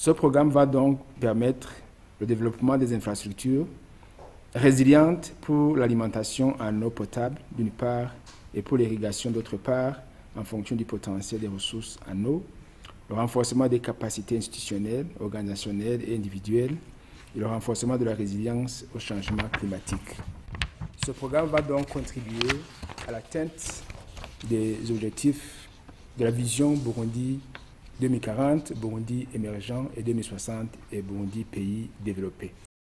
Ce programme va donc permettre le développement des infrastructures résilientes pour l'alimentation en eau potable, d'une part, et pour l'irrigation, d'autre part, en fonction du potentiel des ressources en eau, le renforcement des capacités institutionnelles, organisationnelles et individuelles, et le renforcement de la résilience au changement climatique. Ce programme va donc contribuer à l'atteinte des objectifs de la vision Burundi 2040, Burundi émergent et 2060 et Burundi pays développé.